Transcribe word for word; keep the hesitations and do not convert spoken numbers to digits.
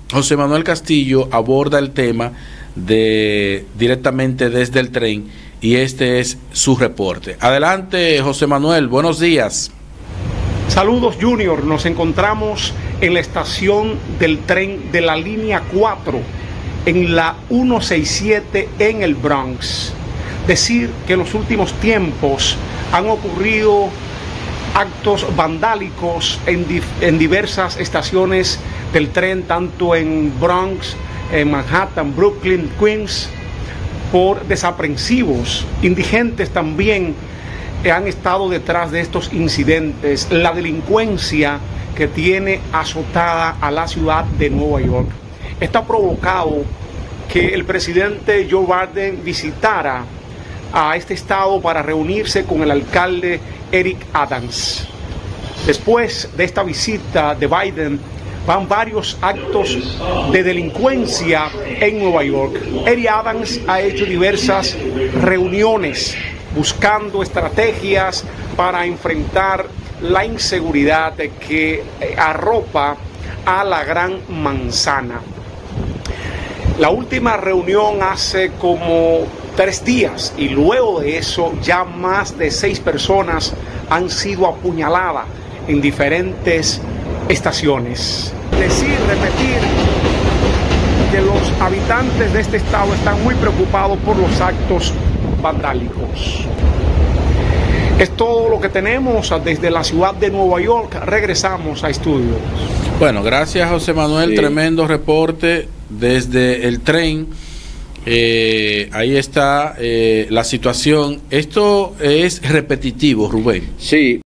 José Manuel Castillo aborda el tema de directamente desde el tren y este es su reporte. Adelante, José Manuel, buenos días. Saludos, Junior. Nos encontramos en la estación del tren de la línea cuatro, en la ciento sesenta y siete en el Bronx. Decir que en los últimos tiempos han ocurrido actos vandálicos en, di en diversas estaciones del tren, tanto en Bronx, en Manhattan, Brooklyn, Queens, por desaprensivos. Indigentes también han estado detrás de estos incidentes. La delincuencia que tiene azotada a la ciudad de Nueva York. Esto ha provocado que el presidente Joe Biden visitara a este estado para reunirse con el alcalde Eric Adams. Después de esta visita de Biden, van varios actos de delincuencia en Nueva York. Eric Adams ha hecho diversas reuniones buscando estrategias para enfrentar la inseguridad que arropa a la Gran Manzana. La última reunión hace como tres días y luego de eso ya más de seis personas han sido apuñaladas en diferentes estaciones. Decir, repetir que los habitantes de este estado están muy preocupados por los actos vandálicos. Es todo lo que tenemos desde la ciudad de Nueva York. Regresamos a estudios. Bueno, gracias, José Manuel. Sí. Tremendo reporte desde el tren. Eh, ahí está eh, la situación. Esto es repetitivo, Rubén. Sí.